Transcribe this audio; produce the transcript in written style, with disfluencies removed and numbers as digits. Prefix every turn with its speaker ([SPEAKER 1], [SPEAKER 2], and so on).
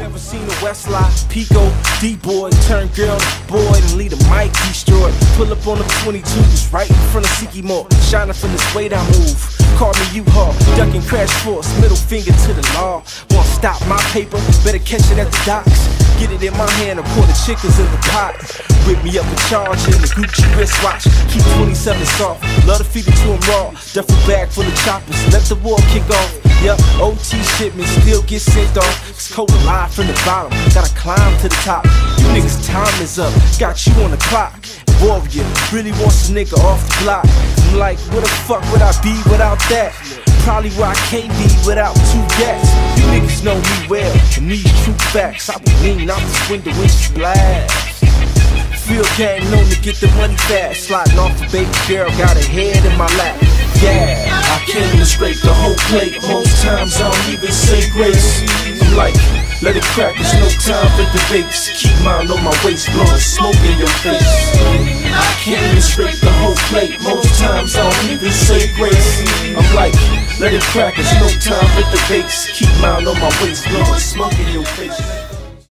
[SPEAKER 1] ever seen a Westlife? Pico, D-boy, turn girl to boy and lead a mic destroyed. Pull up on the 22s right in front of Siki Mall, shining from this weight I move. Call me U-Haul, ducking crash force, middle finger to the law. Won't stop my paper, better catch it at the docks. Get it in my hand and pour the chickens in the pot. Whip me up a charge in the Gucci wristwatch. Keep 27 soft, love to feed it to him raw. Duffel bag full of choppers, let the war kick off. Yup, OT shipments still get sent off. It's cold alive from the bottom, gotta climb to the top. You niggas time is up, got you on the clock. Warrior really wants a nigga off the block. I'm like, where the fuck would I be without that? Probably where I can't be without two gats. You niggas know me well, and these true facts. I be leaning out this window when she blast. Field gang known to get the money fast. Sliding off a baby girl, got her head in my lap. Yeah, I came to scrape the whole plate. Most times I don't even say grace. I'm like, let it crack, there's no time for debates. Keep mine on my waist, blowing smoke in your face. I came to scrape the whole plate. Most times I don't even say grace. I'm like, let it crack, there's no time for debates. Keep mine on my waist, blowing smoke in your face.